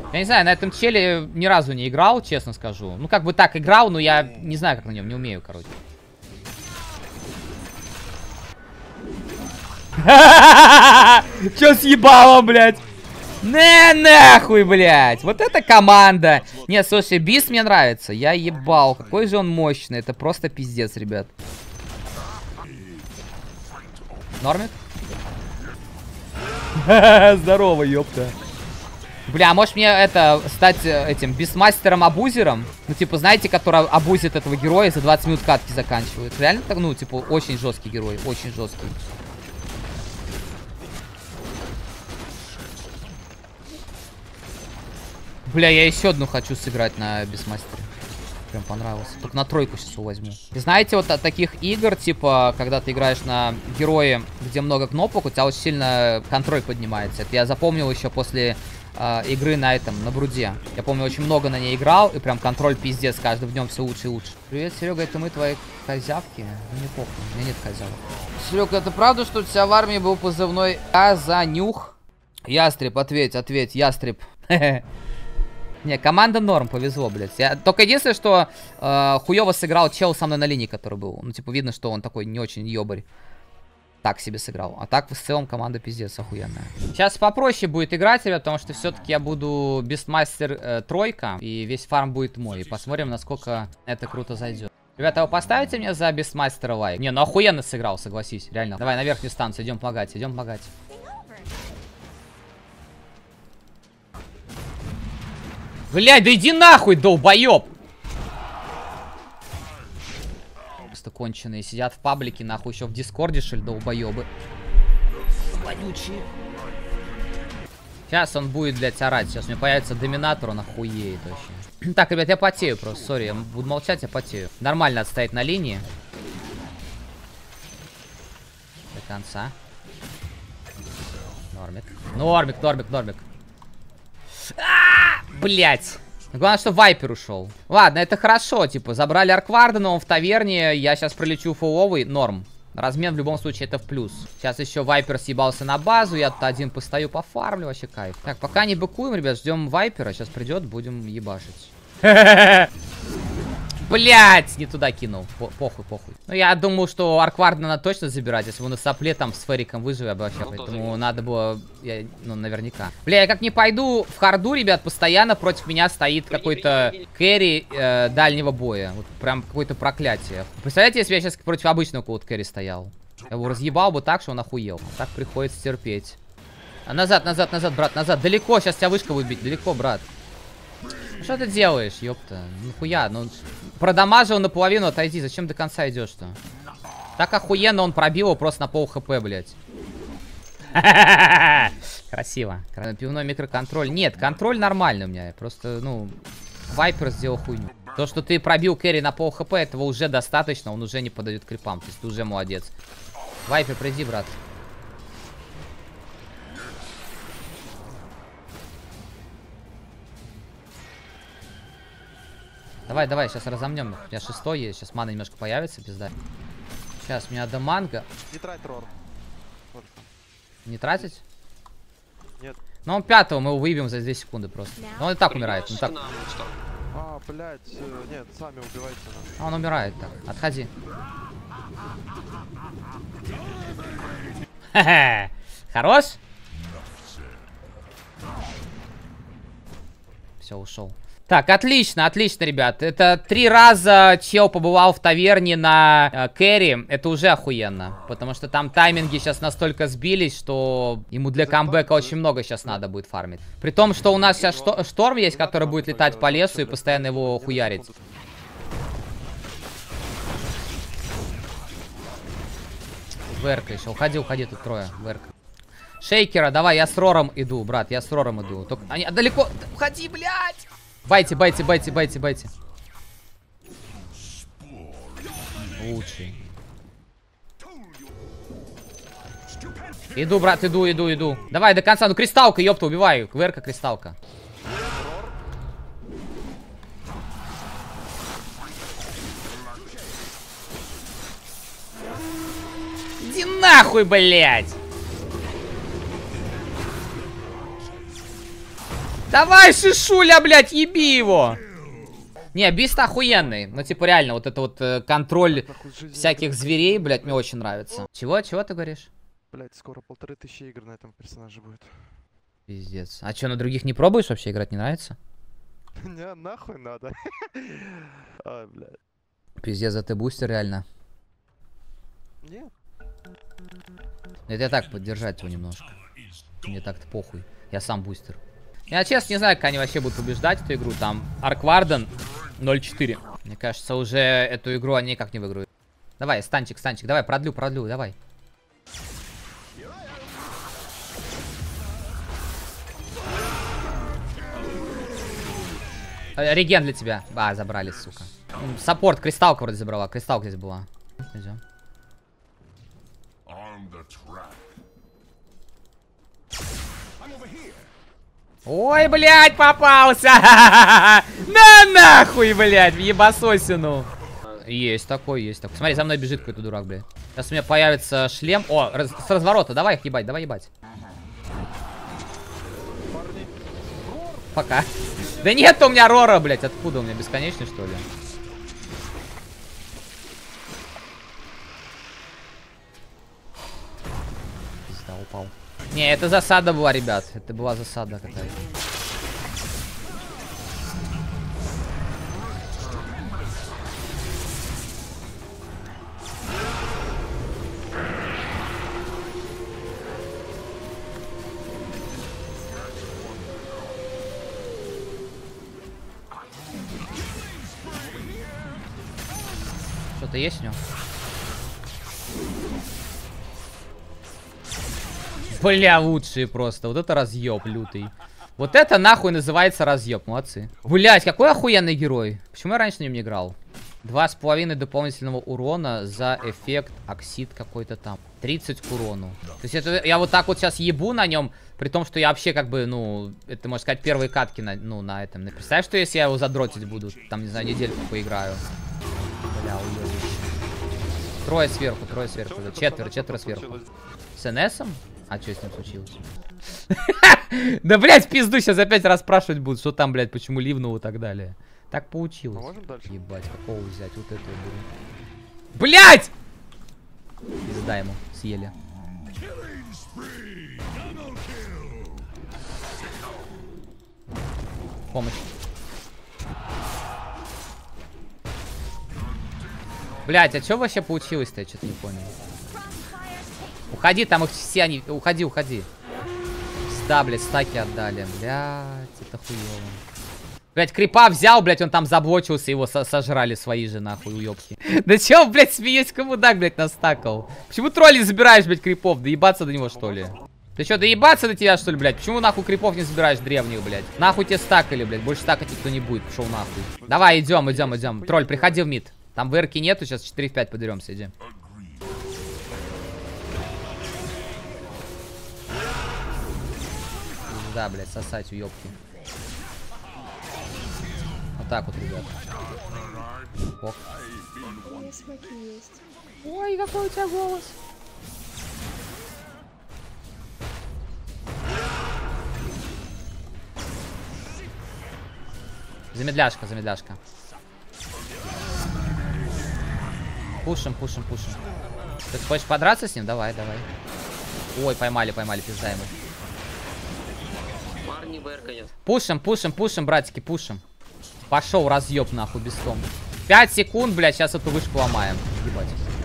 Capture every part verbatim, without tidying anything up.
Я не знаю, на этом челе ни разу не играл, честно скажу. Ну, как бы так играл, но я не знаю, как на нем, не умею, короче. Чё съебало, блядь? Не, нахуй, блядь. Вот это команда. Нет, слушай, Бис мне нравится. Я ебал. Какой же он мощный. Это просто пиздец, ребят. Нормик? Здорово, ёпта. Бля, а может мне это стать этим бисмастером-абузером? Ну, типа, знаете, который абузит этого героя, за двадцать минут катки заканчивает. Реально так, ну, типа, очень жесткий герой, очень жесткий. Бля, я еще одну хочу сыграть на бисмастере. Прям понравилось. Только на тройку сейчас его возьму. И знаете, вот от таких игр, типа, когда ты играешь на герое, где много кнопок, у тебя очень сильно контроль поднимается. Это я запомнил еще после э, игры на этом, на Бруде. Я помню, очень много на ней играл, и прям контроль пиздец, с каждым днем все лучше и лучше. Привет, Серега, это мы твои козявки? Ну не похуй, у меня нет козявок. Серега, это правда, что у тебя в армии был позывной Казанюх? Ястреб, ответь, ответь, ястреб. Не, команда норм, повезло, блядь. Я... Только единственное, что э, хуёво сыграл чел со мной на линии, который был. Ну, типа, видно, что он такой не очень ёбарь. Так себе сыграл. А так, в целом, команда пиздец охуенная. Сейчас попроще будет играть, ребят, потому что все-таки я буду бестмастер э, тройка. И весь фарм будет мой. И посмотрим, насколько это круто зайдет. Ребята, вы поставите мне за бестмастера лайк? Не, ну охуенно сыграл, согласись, реально. Давай на верхнюю станцию, идем помогать, идем помогать. Блядь, да иди нахуй, долбоёб! Просто конченые сидят в паблике, нахуй, еще в дискорде, шель, долбоёбы. Вонючие. Сейчас он будет, блядь, орать. Сейчас у меня появится доминатор, он охуеет вообще. Так, ребят, я потею просто, сори, я буду молчать, я потею. Нормально отстоять на линии. До конца. Нормик. Нормик, нормик, нормик. Блять. Главное, что Вайпер ушел. Ладно, это хорошо. Типа, забрали Аркварда, но он в таверне. Я сейчас пролечу фуловый. Норм. Размен в любом случае это в плюс. Сейчас еще Вайпер съебался на базу. Я тут один постою, пофармлю. Вообще кайф. Так, пока не быкуем, ребят. Ждем Вайпера. Сейчас придет, будем ебашить. Блять, не туда кинул. Похуй, похуй. Ну, я думал, что Аркварда надо точно забирать. Если он на сопле там с Фериком выживет, я бы вообще. Ну, поэтому надо было, я, ну, наверняка. Бля, я как не пойду в харду, ребят, постоянно против меня стоит какой-то кэрри э, дальнего боя. Вот прям какое-то проклятие. Представляете, если я сейчас против обычного какого-то кэрри стоял? Я его разъебал бы так, что он охуел. Так приходится терпеть. А назад, назад, назад, брат, назад. Далеко, сейчас тебя вышка будет бить. Далеко, брат. Что ты делаешь, ёпта? Нихуя, ну... Продамажил наполовину, отойди. Зачем до конца идешь-то? Так охуенно он пробил его просто на пол хп, блядь. Красиво. Пивной микроконтроль. Нет, контроль нормальный у меня. Просто, ну... Вайпер сделал хуйню. То, что ты пробил кэрри на пол хп, этого уже достаточно. Он уже не подойдет крипам. То есть ты уже молодец. Вайпер, приди, брат. Давай, давай, сейчас разомнем. У меня шестой есть, сейчас мана немножко появится, пизда. Сейчас, мне надо манго. Не трать рор. Не тратить? Нет. Ну, он пятого, мы его выебем за две секунды просто. Но он и так умирает. Он так... А, блядь, нет, сами убивайте нас. А, он умирает так. Отходи. Ха-ха. Хорош? Все, ушел. Так, отлично, отлично, ребят. Это три раза чел побывал в таверне на э, кэрри. Это уже охуенно. Потому что там тайминги сейчас настолько сбились, что ему для камбэка очень много сейчас надо будет фармить. При том, что у нас сейчас што шторм есть, который будет летать по лесу и постоянно его хуярить. Верка еще. Уходи, уходи, тут трое. Верка. Шейкера, давай, я с Рором иду, брат. Я с Рором иду. Только... Они далеко. Уходи, блядь! Байте, байте, байте, байте, байте. Лучший. Иду, брат, иду, иду, иду. Давай до конца. Ну, кристалка, ёпта, убиваю. Кверка, кристалка. Иди нахуй, блядь. Давай, Шишуля, блядь, еби его. Не, бист охуенный. Ну, типа, реально, вот это вот э, контроль всяких зверей, блядь, мне очень нравится. Чего, чего ты говоришь? Блять, скоро полторы тысячи игр на этом персонаже будет. Пиздец. А что, на других не пробуешь вообще играть? Не нравится? Не, нахуй надо. Ай, блядь. Пиздец, а ты бустер реально. Нет. Это я так, поддержать его немножко. Мне так-то похуй. Я сам бустер. Я честно не знаю, как они вообще будут побеждать эту игру. Там Аркварден ноль четыре. Мне кажется, уже эту игру они никак не выиграют. Давай, станчик, станчик. Давай, продлю, продлю, давай. Реген для тебя. А, забрали, сука. Саппорт, кристалка вроде забрала. Кристалка здесь была. Идем. Ой, блядь, попался! На нахуй, блядь, в ебасосину. Есть такой, есть такой. Смотри, за мной бежит какой-то дурак, блядь. Сейчас у меня появится шлем. О, раз, с разворота. Давай их ебать, давай ебать. Пока. Да нет у меня Рора, блядь. Откуда у меня? Бесконечный, что ли? Пизда, упал. Не, это засада была, ребят. Это была засада какая-то. Что-то есть у него? Бля, лучшие просто. Вот это разъеб лютый. Вот это нахуй называется разъеб. Молодцы. Блять, какой охуенный герой. Почему я раньше на нем не играл? Два с половиной дополнительного урона за эффект оксид какой-то там. тридцать к урону. То есть это я вот так вот сейчас ебу на нем. При том, что я вообще как бы, ну, это можно сказать первые катки на, ну, на этом. Представь, что если я его задротить буду. Там, не знаю, недельку поиграю. Бля, уебище. Трое сверху, трое сверху. Четверо, четверо сверху. С эн-эсом? А что с ним случилось? Да, блядь, в пизду сейчас опять расспрашивать будут, что там, блядь, почему ливнуло и так далее. Так получилось. Ебать, какого взять? Вот это я беру. Блядь! Пизда ему, съели. Помощь. Блядь, а что вообще получилось-то? Я что-то не понял. Уходи, там их все они... Уходи, уходи. Да, блядь, стаки отдали. Блядь, это хуёво. Блядь, крипа взял, блядь, он там заблочился, его со сожрали свои же, нахуй, уёбки. Да чё, блядь, смеюсь, кому так, блядь, настакал? Почему тролли забираешь, блядь, крипов? Доебаться до него, что ли? Ты чё, доебаться до тебя, что ли, блядь? Почему, нахуй, крипов не забираешь древних, блядь? Нахуй тебе стакали, блядь, больше стакать никто не будет, пошел нахуй. Давай, идем, идем, идем. Тролль, приходи в мид. Там ВРки нету, сейчас четыре в пять подеремся, иди. Да, блядь, сосать, уёбки. Вот так вот, ребят. Ох. Ой, какой у тебя голос. Замедляшка, замедляшка. Пушим, пушим, пушим. Ты хочешь подраться с ним? Давай, давай. Ой, поймали, поймали, пизда ему. Пушим, пушим, пушим, братики, пушим. Пошел разъеб нахуй без том. пять секунд, блядь, сейчас эту вышку ломаем. Ебать.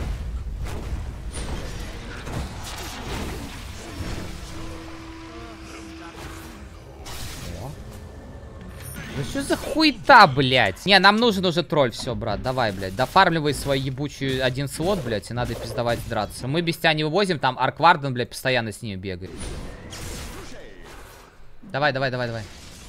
Ну что за хуета, блядь? Не, нам нужен уже тролль, все, брат, давай, блядь. Дофармливай свой ебучий один слот, блядь, и надо пиздовать драться. Мы без тебя не вывозим, там Аркварден, блядь, постоянно с ними бегает. Давай, давай, давай, давай.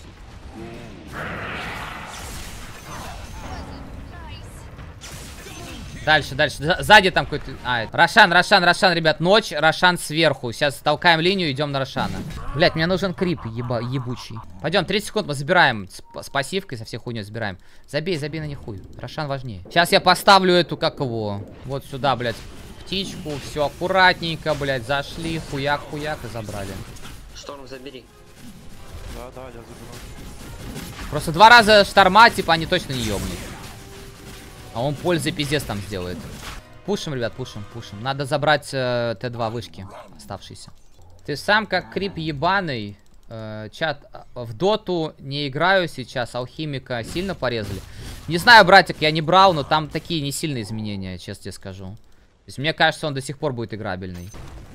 Дальше, дальше. Сзади там какой-то... А, Рошан, Рошан, Рошан, ребят. Ночь, Рошан сверху. Сейчас толкаем линию, идем на Рошана. Блять, мне нужен крип еба... ебучий. Пойдем, тридцать секунд мы забираем. С, с пассивкой, со всех хуйней забираем. Забей, забей на них хуй. Рошан важнее. Сейчас я поставлю эту, как его... Вот сюда, блядь, птичку. Все аккуратненько, блядь. Зашли, хуяк, хуяк и забрали. Шторм, забери. Да, да, я заберу. Просто два раза шторма, типа, они точно не ёбнут. А он пользы пиздец там сделает. Пушим, ребят, пушим, пушим. Надо забрать э, Т два вышки оставшиеся. Ты сам как крип ебаный. Э, чат, в доту не играю сейчас. Алхимика сильно порезали. Не знаю, братик, я не брал, но там такие не сильные изменения, честно тебе скажу. То есть мне кажется, он до сих пор будет играбельный.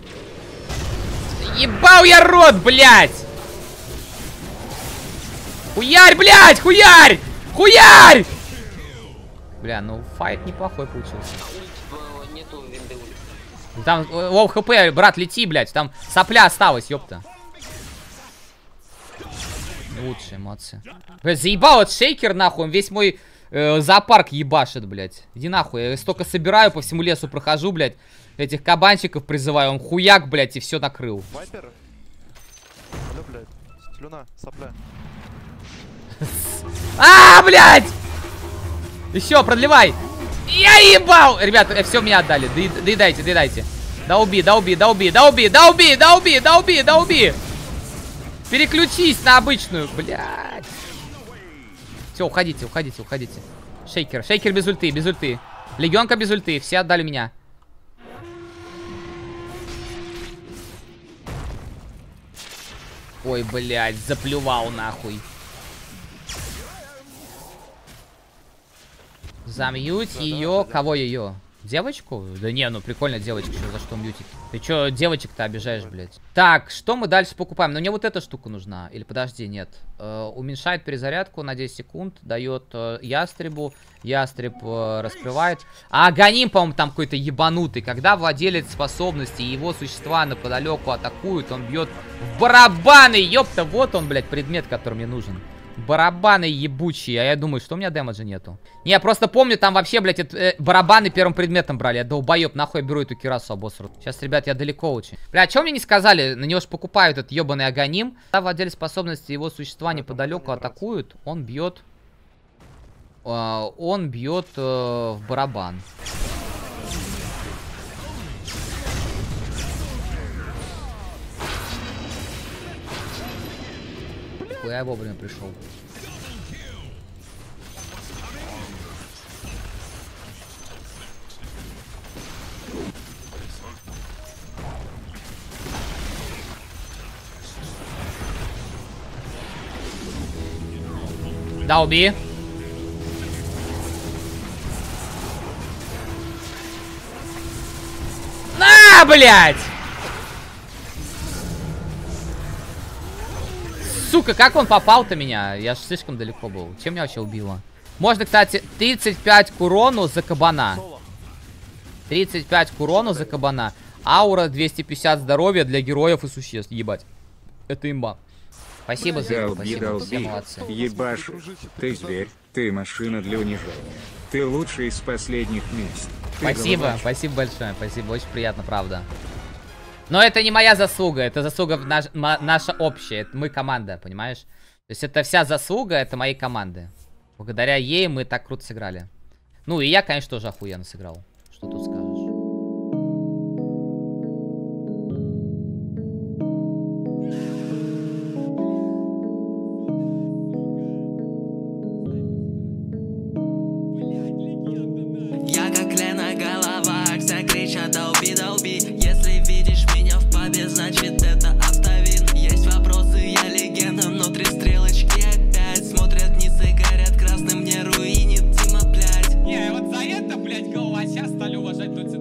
Ебал я рот, блядь! Хуярь, блядь, хуярь! Хуярь! Бля, ну файт неплохой получился. Там, о, хп, брат, лети, блядь. Там сопля осталась, ёпта. Лучшие эмоции. Блядь, заебал этот шейкер, нахуй. Он весь мой э, зоопарк ебашит, блядь. Иди нахуй. Я столько собираю, по всему лесу прохожу, блядь. Этих кабанчиков призываю. Он хуяк, блядь, и все накрыл. Вайпер. Алло, блядь. Слюна, сопля. А, блядь! Еще, продлевай. Я ебал! Ребят, все мне отдали. Доедайте, доедайте. Да уби, да уби, да уби, да уби, да уби, да уби, да уби, да уби. Переключись на обычную, блядь. Все, уходите, уходите, уходите. Шейкер, шейкер без ульты, без ульты. Легионка без ульты, все отдали меня. Ой, блядь, заплювал нахуй. Замьють да, ее. да, да, Кого ее? Девочку? Да не, ну прикольно девочка, за что мьютить. Ты че девочек-то обижаешь, блядь? Так, что мы дальше покупаем? Ну мне вот эта штука нужна. Или подожди, нет. Э, уменьшает перезарядку на десять секунд. Дает э, ястребу. Ястреб э, раскрывает. А Аганим, по-моему, там какой-то ебанутый. Когда владелец способности и его существа неподалеку атакуют, он бьет в барабаны. Ёпта, вот он, блядь, предмет, который мне нужен. Барабаны ебучие. А я думаю, что у меня дэмэджа нету. Не, я просто помню, там вообще, блядь, это, э, барабаны первым предметом брали. Я долбоеб, нахуй я беру эту кирасу обосрут. Сейчас, ребят, я далеко очень. Бля, а чё мне не сказали? На него ж покупают этот ебаный Аганим. Когда владелец способности его существа неподалеку атакуют, он бьет... Э, он бьет э, в барабан. Я вовремя пришел. Да, убей. На, блядь! Сука, как он попал-то меня? Я ж слишком далеко был. Чем меня вообще убило? Можно, кстати, тридцать пять к урону за кабана. тридцать пять к урону за кабана. Аура двести пятьдесят здоровья для героев и существ. Ебать. Это имба. Спасибо за это. Спасибо. Все молодцы. Ебаш, ты зверь, ты машина для унижения. Ты лучший из последних мест. Спасибо, голубач. Спасибо большое. Спасибо, очень приятно, правда. Но это не моя заслуга, это заслуга наш, наша общая. Это мы команда, понимаешь? То есть это вся заслуга, это моей команды. Благодаря ей мы так круто сыграли. Ну и я, конечно, тоже охуенно сыграл. Что тут скажешь? Я как Лена голова, все кричат долби, долби. Если видишь меня в пабе, значит это автовин. Есть вопросы, я легенда, внутри стрелочки опять смотрят вниз и горят красным, мне руинит Дима, блядь. Не, вот за это, блядь, головася стали уважать тут